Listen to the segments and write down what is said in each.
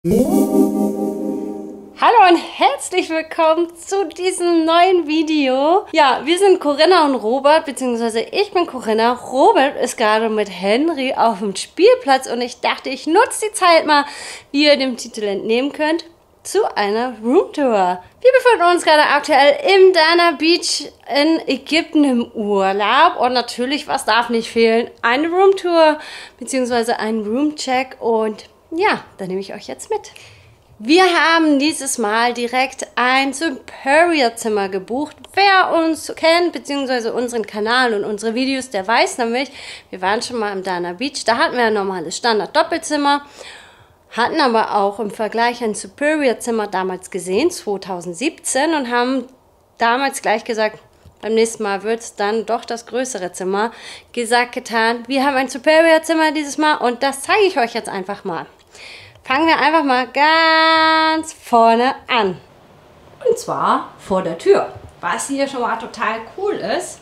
Hallo und herzlich willkommen zu diesem neuen Video. Ja, wir sind Corinna und Robert, beziehungsweise ich bin Corinna. Robert ist gerade mit Henry auf dem Spielplatz und ich dachte, ich nutze die Zeit mal, wie ihr dem Titel entnehmen könnt, zu einer Roomtour. Wir befinden uns gerade aktuell im Dana Beach in Ägypten im Urlaub und natürlich, was darf nicht fehlen? Eine Roomtour, beziehungsweise ein Roomcheck und ja, da nehme ich euch jetzt mit. Wir haben dieses Mal direkt ein Superior-Zimmer gebucht. Wer uns kennt, beziehungsweise unseren Kanal und unsere Videos, der weiß nämlich, wir waren schon mal im Dana Beach. Da hatten wir ein normales Standard-Doppelzimmer, hatten aber auch im Vergleich ein Superior-Zimmer damals gesehen, 2017, und haben damals gleich gesagt, beim nächsten Mal wird es dann doch das größere Zimmer. Gesagt, getan. Wir haben ein Superior-Zimmer dieses Mal und das zeige ich euch jetzt einfach mal. Fangen wir einfach mal ganz vorne an. Und zwar vor der Tür. Was hier schon mal total cool ist.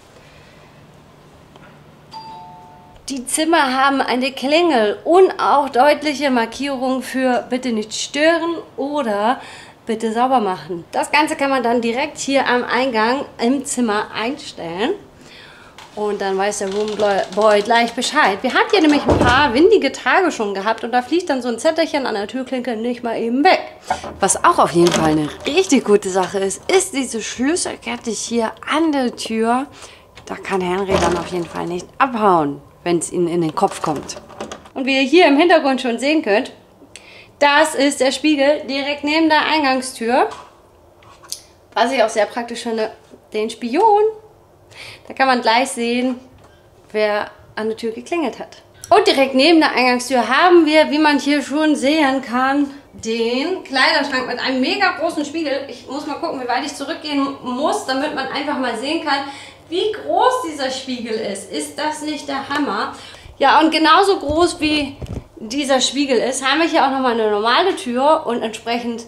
Die Zimmer haben eine Klingel und auch deutliche Markierungen für bitte nicht stören oder bitte sauber machen. Das Ganze kann man dann direkt hier am Eingang im Zimmer einstellen. Und dann weiß der Roomboy gleich Bescheid. Wir hatten hier nämlich ein paar windige Tage schon gehabt und da fliegt dann so ein Zettelchen an der Türklinke nicht mal eben weg. Was auch auf jeden Fall eine richtig gute Sache ist, ist diese Schlüsselkette hier an der Tür. Da kann Henry dann auf jeden Fall nicht abhauen, wenn es ihnen in den Kopf kommt. Und wie ihr hier im Hintergrund schon sehen könnt, das ist der Spiegel direkt neben der Eingangstür. Was ich auch sehr praktisch finde, den Spion. Da kann man gleich sehen, wer an der Tür geklingelt hat. Und direkt neben der Eingangstür haben wir, wie man hier schon sehen kann, den Kleiderschrank mit einem mega großen Spiegel. Ich muss mal gucken, wie weit ich zurückgehen muss, damit man einfach mal sehen kann, wie groß dieser Spiegel ist. Ist das nicht der Hammer? Ja, und genauso groß wie dieser Spiegel ist, haben wir hier auch nochmal eine normale Tür und entsprechend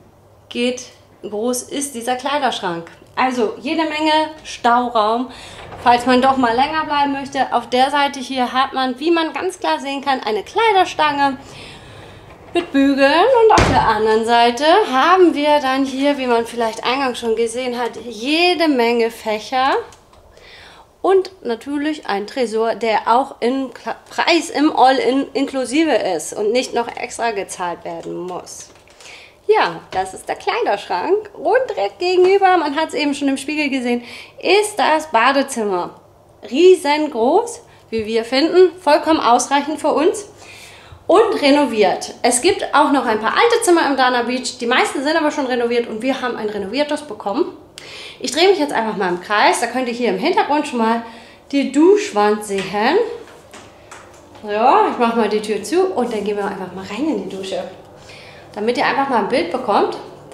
groß ist dieser Kleiderschrank. Also jede Menge Stauraum, falls man doch mal länger bleiben möchte. Auf der Seite hier hat man, wie man ganz klar sehen kann, eine Kleiderstange mit Bügeln. Und auf der anderen Seite haben wir dann hier, wie man vielleicht eingangs schon gesehen hat, jede Menge Fächer. Und natürlich ein Tresor, der auch im Preis im All-In inklusive ist und nicht noch extra gezahlt werden muss. Ja, das ist der Kleiderschrank und direkt gegenüber, man hat es eben schon im Spiegel gesehen, ist das Badezimmer. Riesengroß, wie wir finden, vollkommen ausreichend für uns und renoviert. Es gibt auch noch ein paar alte Zimmer im Dana Beach, die meisten sind aber schon renoviert und wir haben ein renoviertes bekommen. Ich drehe mich jetzt einfach mal im Kreis, da könnt ihr hier im Hintergrund schon mal die Duschwand sehen. So, ich mache mal die Tür zu und dann gehen wir einfach mal rein in die Dusche. Damit ihr einfach mal ein Bild bekommt,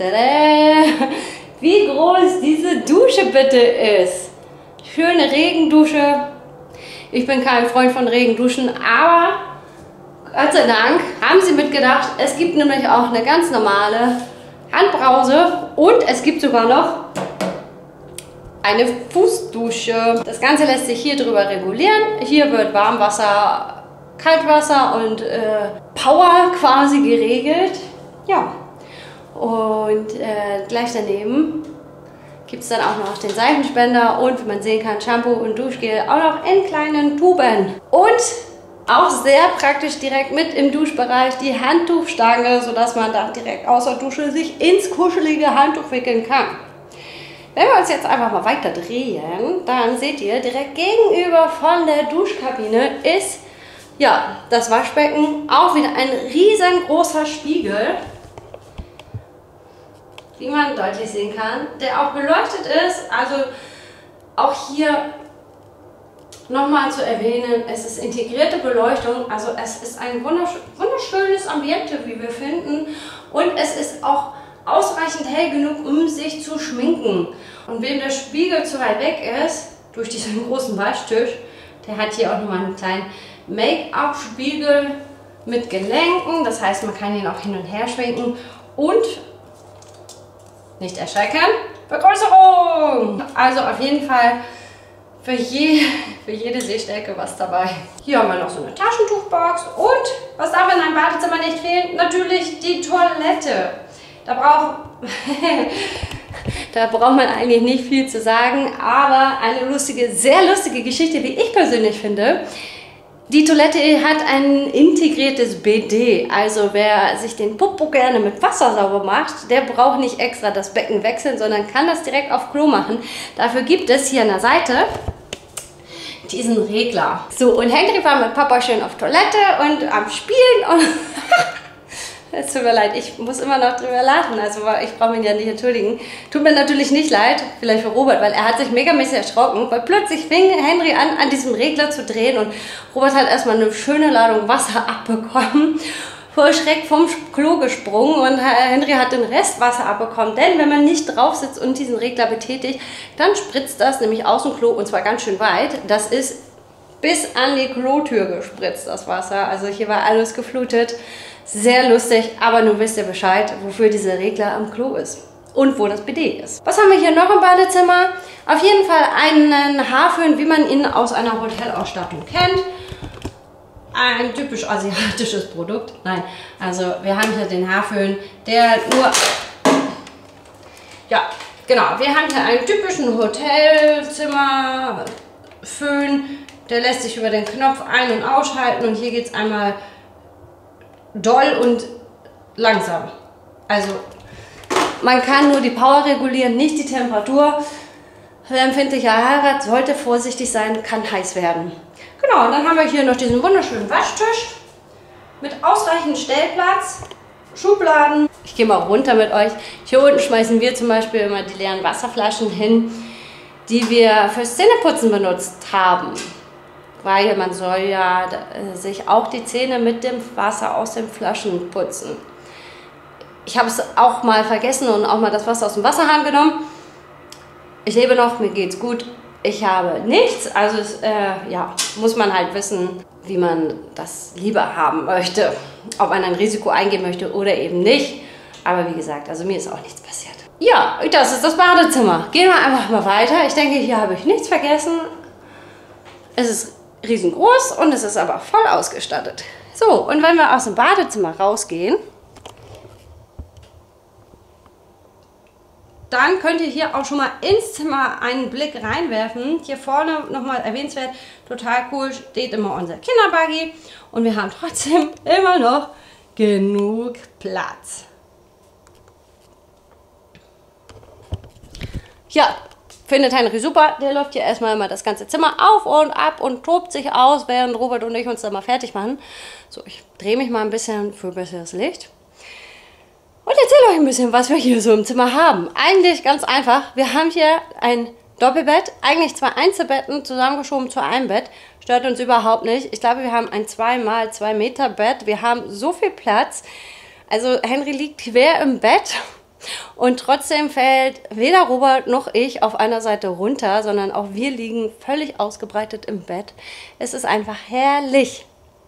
wie groß diese Dusche bitte ist. Schöne Regendusche. Ich bin kein Freund von Regenduschen, aber Gott sei Dank haben sie mitgedacht, es gibt nämlich auch eine ganz normale Handbrause und es gibt sogar noch eine Fußdusche. Das Ganze lässt sich hier drüber regulieren. Hier wird Warmwasser, Kaltwasser und Power quasi geregelt. Ja, und gleich daneben gibt es dann auch noch den Seifenspender und, wie man sehen kann, Shampoo und Duschgel auch noch in kleinen Tuben. Und auch sehr praktisch direkt mit im Duschbereich die Handtuchstange, sodass man dann direkt aus der Dusche sich ins kuschelige Handtuch wickeln kann. Wenn wir uns jetzt einfach mal weiter drehen, dann seht ihr, direkt gegenüber von der Duschkabine ist ja das Waschbecken, auch wieder ein riesengroßer Spiegel, wie man deutlich sehen kann, der auch beleuchtet ist. Also auch hier nochmal zu erwähnen, es ist integrierte Beleuchtung, also es ist ein wunderschönes Ambiente, wie wir finden, und es ist auch ausreichend hell genug, um sich zu schminken. Und wem der Spiegel zu weit weg ist, durch diesen großen Waschtisch, der hat hier auch nochmal einen kleinen Make-up-Spiegel mit Gelenken, das heißt, man kann ihn auch hin und her schwenken und nicht erschrecken, Vergrößerung! Also auf jeden Fall für jede Sehstärke was dabei. Hier haben wir noch so eine Taschentuchbox und Was darf in einem Badezimmer nicht fehlen? Natürlich die Toilette. Da braucht man eigentlich nicht viel zu sagen, aber eine lustige, sehr lustige Geschichte, wie ich persönlich finde. Die Toilette hat ein integriertes BD, also wer sich den Popo gerne mit Wasser sauber macht, der braucht nicht extra das Becken wechseln, sondern kann das direkt auf Klo machen. Dafür gibt es hier an der Seite diesen Regler. So, und Henry war mit Papa schön auf Toilette und am Spielen und es tut mir leid, ich muss immer noch drüber lachen, also ich brauche mich ja nicht entschuldigen. Tut mir natürlich nicht leid, vielleicht für Robert, weil er hat sich megamäßig erschrocken, weil plötzlich fing Henry an diesem Regler zu drehen und Robert hat erstmal eine schöne Ladung Wasser abbekommen, vor Schreck vom Klo gesprungen und Henry hat den Rest Wasser abbekommen, denn wenn man nicht drauf sitzt und diesen Regler betätigt, dann spritzt das nämlich aus dem Klo und zwar ganz schön weit. Das ist bis an die Klotür gespritzt, das Wasser, also hier war alles geflutet. Sehr lustig, aber nun wisst ihr Bescheid, wofür dieser Regler am Klo ist und wo das BD ist. Was haben wir hier noch im Badezimmer? Auf jeden Fall einen Haarföhn, wie man ihn aus einer Hotelausstattung kennt. Ein typisch asiatisches Produkt. Nein, also wir haben hier den Haarföhn, der nur... Ja, genau, wir haben hier einen typischen Hotelzimmerföhn. Der lässt sich über den Knopf ein- und ausschalten und hier geht es einmal doll und langsam. Also man kann nur die Power regulieren, nicht die Temperatur. Wer empfindlicher Haare hat, sollte vorsichtig sein, kann heiß werden. Genau, und dann haben wir hier noch diesen wunderschönen Waschtisch mit ausreichend Stellplatz, Schubladen. Ich gehe mal runter mit euch. Hier unten schmeißen wir zum Beispiel immer die leeren Wasserflaschen hin, die wir fürs Zähneputzen benutzt haben. Weil man soll ja sich auch die Zähne mit dem Wasser aus den Flaschen putzen. Ich habe es auch mal vergessen und auch mal das Wasser aus dem Wasserhahn genommen. Ich lebe noch, mir geht's gut. Ich habe nichts, also ja, muss man halt wissen, wie man das lieber haben möchte. Ob man ein Risiko eingehen möchte oder eben nicht. Aber wie gesagt, also mir ist auch nichts passiert. Ja, das ist das Badezimmer. Gehen wir einfach mal weiter. Ich denke, hier habe ich nichts vergessen. Es ist riesengroß und es ist aber voll ausgestattet. So, und wenn wir aus dem Badezimmer rausgehen, dann könnt ihr hier auch schon mal ins Zimmer einen Blick reinwerfen. Hier vorne nochmal erwähnenswert, total cool, steht immer unser Kinderbuggy und wir haben trotzdem immer noch genug Platz. Ja, findet Henry super, der läuft hier erstmal immer das ganze Zimmer auf und ab und tobt sich aus, während Robert und ich uns dann mal fertig machen. So, ich drehe mich mal ein bisschen für besseres Licht und erzähle euch ein bisschen, was wir hier so im Zimmer haben. Eigentlich ganz einfach, wir haben hier ein Doppelbett, eigentlich 2 Einzelbetten zusammengeschoben zu einem Bett, stört uns überhaupt nicht. Ich glaube, wir haben ein 2x2 Meter Bett, wir haben so viel Platz, also Henry liegt quer im Bett. Und trotzdem fällt weder Robert noch ich auf einer Seite runter, sondern auch wir liegen völlig ausgebreitet im Bett. Es ist einfach herrlich.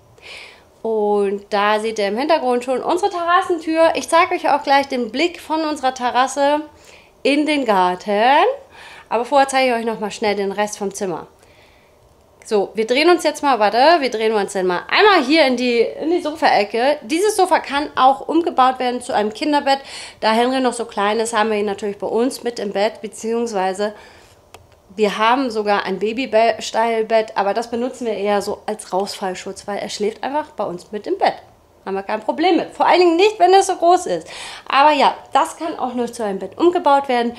Und da seht ihr im Hintergrund schon unsere Terrassentür. Ich zeige euch auch gleich den Blick von unserer Terrasse in den Garten. Aber vorher zeige ich euch noch mal schnell den Rest vom Zimmer. So, wir drehen uns jetzt mal, wir drehen uns dann mal einmal hier in die Sofaecke. Dieses Sofa kann auch umgebaut werden zu einem Kinderbett. Da Henry noch so klein ist, haben wir ihn natürlich bei uns mit im Bett, beziehungsweise wir haben sogar ein Baby-Style-Bett, aber das benutzen wir eher so als Rausfallschutz, weil er schläft einfach bei uns mit im Bett. Haben wir kein Problem mit. Vor allen Dingen nicht, wenn es so groß ist. Aber ja, das kann auch nur zu einem Bett umgebaut werden.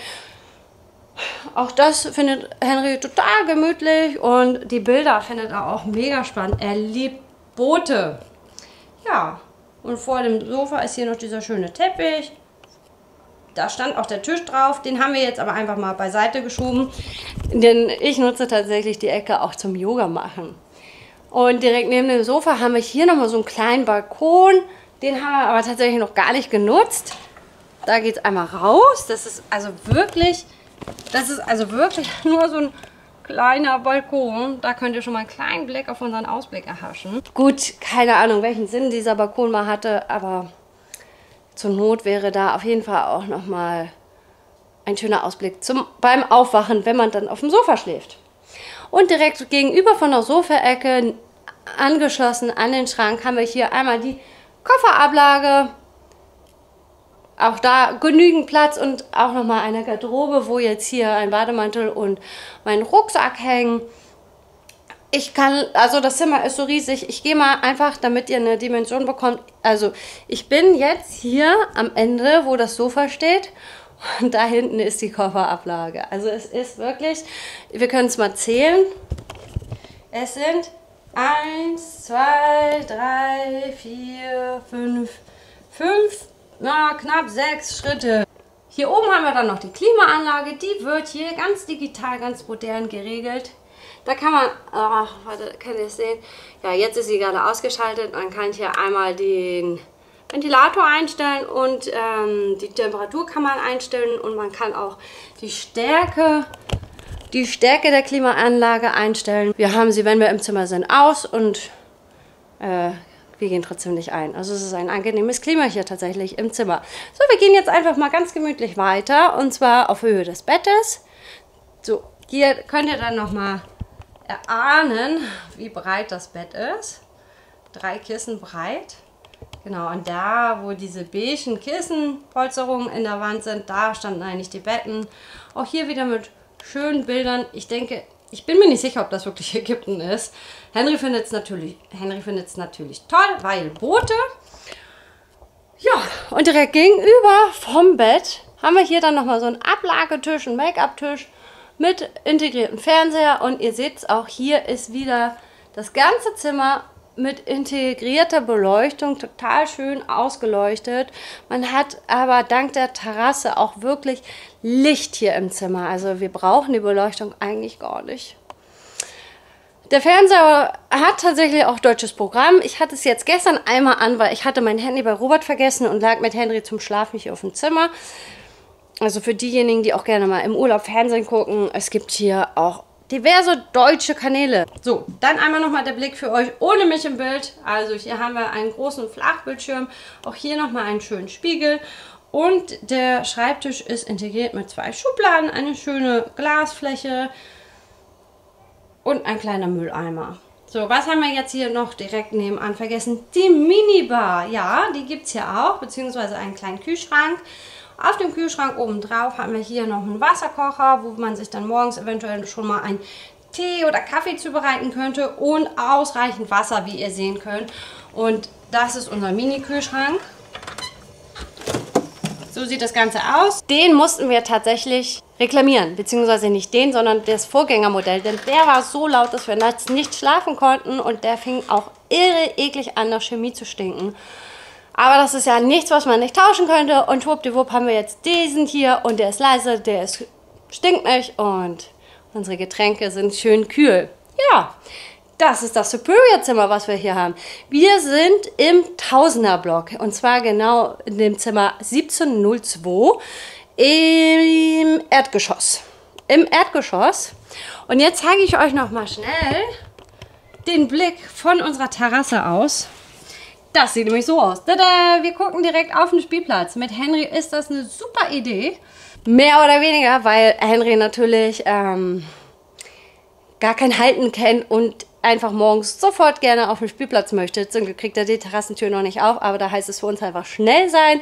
Auch das findet Henry total gemütlich und die Bilder findet er auch mega spannend. Er liebt Boote. Ja, und vor dem Sofa ist hier noch dieser schöne Teppich. Da stand auch der Tisch drauf. Den haben wir jetzt aber einfach mal beiseite geschoben, denn ich nutze tatsächlich die Ecke auch zum Yoga machen. Und direkt neben dem Sofa haben wir hier nochmal so einen kleinen Balkon. Den haben wir aber tatsächlich noch gar nicht genutzt. Da geht es einmal raus. Das ist also wirklich nur so ein kleiner Balkon. Da könnt ihr schon mal einen kleinen Blick auf unseren Ausblick erhaschen. Gut, keine Ahnung, welchen Sinn dieser Balkon mal hatte, aber zur Not wäre da auf jeden Fall auch nochmal ein schöner Ausblick beim Aufwachen, wenn man dann auf dem Sofa schläft. Und direkt gegenüber von der Sofaecke angeschlossen an den Schrank haben wir hier einmal die Kofferablage. Auch da genügend Platz und auch nochmal eine Garderobe, wo jetzt hier ein Bademantel und mein Rucksack hängen. Also das Zimmer ist so riesig. Ich gehe mal einfach, damit ihr eine Dimension bekommt. Also ich bin jetzt hier am Ende, wo das Sofa steht. Und da hinten ist die Kofferablage. Also es ist wirklich, wir können es mal zählen. Es sind 1, 2, 3, 4, 5, knapp 6 Schritte. Hier oben haben wir dann noch die Klimaanlage. Die wird hier ganz digital, ganz modern geregelt. Da kann man, warte, könnt ihr es sehen? Ja, jetzt ist sie gerade ausgeschaltet. Man kann hier einmal den Ventilator einstellen und die Temperatur kann man einstellen und man kann auch die Stärke der Klimaanlage einstellen. Wir haben sie, wenn wir im Zimmer sind, aus und wir gehen trotzdem nicht ein. Also es ist ein angenehmes Klima hier tatsächlich im Zimmer. So, wir gehen jetzt einfach mal ganz gemütlich weiter und zwar auf Höhe des Bettes. So, hier könnt ihr dann nochmal erahnen, wie breit das Bett ist. 3 Kissen breit. Genau, und da, wo diese beigen Kissenpolsterungen in der Wand sind, da standen eigentlich die Betten. Auch hier wieder mit schönen Bildern. Ich denke, ich bin mir nicht sicher, ob das wirklich Ägypten ist. Henry findet es natürlich toll, weil Boote. Ja, und direkt gegenüber vom Bett haben wir hier dann nochmal so einen Ablagetisch, einen Make-up-Tisch mit integriertem Fernseher. Und ihr seht es auch, hier ist wieder das ganze Zimmer mit integrierter Beleuchtung, total schön ausgeleuchtet. Man hat aber dank der Terrasse auch wirklich Licht hier im Zimmer. Also wir brauchen die Beleuchtung eigentlich gar nicht. Der Fernseher hat tatsächlich auch deutsches Programm. Ich hatte es jetzt gestern einmal an, weil ich hatte mein Handy bei Robert vergessen und lag mit Henry zum Schlafen hier auf dem Zimmer. Also für diejenigen, die auch gerne mal im Urlaub Fernsehen gucken, es gibt hier auch diverse deutsche Kanäle. So, dann einmal nochmal der Blick für euch ohne mich im Bild. Also hier haben wir einen großen Flachbildschirm, auch hier nochmal einen schönen Spiegel. Und der Schreibtisch ist integriert mit 2 Schubladen, eine schöne Glasfläche und ein kleiner Mülleimer. So, was haben wir jetzt hier noch direkt nebenan vergessen? Die Minibar. Ja, die gibt es hier auch, beziehungsweise einen kleinen Kühlschrank. Auf dem Kühlschrank oben drauf haben wir hier noch einen Wasserkocher, wo man sich dann morgens eventuell schon mal einen Tee oder Kaffee zubereiten könnte und ausreichend Wasser, wie ihr sehen könnt. Und das ist unser Mini-Kühlschrank. So sieht das Ganze aus. Den mussten wir tatsächlich reklamieren, beziehungsweise nicht den, sondern das Vorgängermodell, denn der war so laut, dass wir nachts nicht schlafen konnten und der fing auch irre eklig an, nach Chemie zu stinken. Aber das ist ja nichts, was man nicht tauschen könnte. Und schwuppdiwupp haben wir jetzt diesen hier und der ist leise, stinkt nicht und unsere Getränke sind schön kühl. Ja, das ist das Superior-Zimmer, was wir hier haben. Wir sind im Tausender-Block und zwar genau in dem Zimmer 1702 im Erdgeschoss. Im Erdgeschoss. Und jetzt zeige ich euch noch mal schnell den Blick von unserer Terrasse aus. Das sieht nämlich so aus. Tada! Wir gucken direkt auf den Spielplatz. Mit Henry ist das eine super Idee. Mehr oder weniger, weil Henry natürlich gar kein Halten kennt und einfach morgens sofort gerne auf den Spielplatz möchte. Zum Glück kriegt er die Terrassentür noch nicht auf, aber da heißt es für uns einfach schnell sein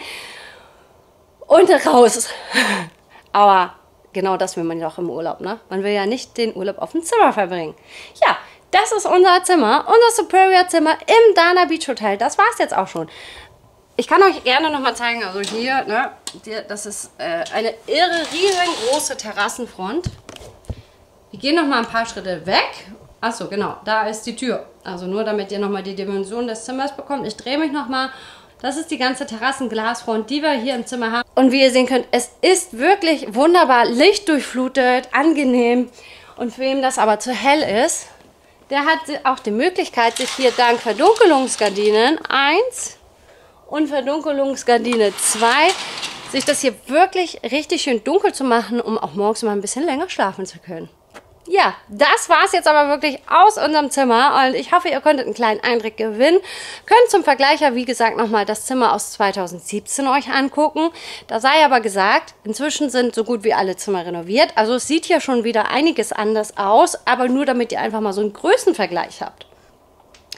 und raus. Aber genau das will man ja auch im Urlaub, ne? Man will ja nicht den Urlaub auf dem Zimmer verbringen. Ja, das ist unser Zimmer, unser Superior-Zimmer im Dana Beach Hotel. Das war es jetzt auch schon. Ich kann euch gerne nochmal zeigen, also hier, ne, das ist eine riesengroße Terrassenfront. Wir gehen nochmal ein paar Schritte weg. Achso, genau, da ist die Tür. Also nur damit ihr nochmal die Dimension des Zimmers bekommt. Ich drehe mich nochmal. Das ist die ganze Terrassenglasfront, die wir hier im Zimmer haben. Und wie ihr sehen könnt, es ist wirklich wunderbar lichtdurchflutet, angenehm. Und für wem das aber zu hell ist, der hat auch die Möglichkeit, sich hier dank Verdunkelungsgardinen 1 und Verdunkelungsgardine 2 sich das hier wirklich richtig schön dunkel zu machen, um auch morgens mal ein bisschen länger schlafen zu können. Ja, das war es jetzt aber wirklich aus unserem Zimmer und ich hoffe, ihr konntet einen kleinen Eindruck gewinnen. Könnt zum Vergleich ja, wie gesagt, nochmal das Zimmer aus 2017 euch angucken. Da sei aber gesagt, inzwischen sind so gut wie alle Zimmer renoviert. Also es sieht hier schon wieder einiges anders aus, aber nur damit ihr einfach mal so einen Größenvergleich habt.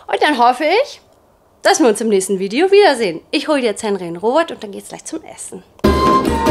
Und dann hoffe ich, dass wir uns im nächsten Video wiedersehen. Ich hole jetzt Henry und Robert und dann geht's gleich zum Essen.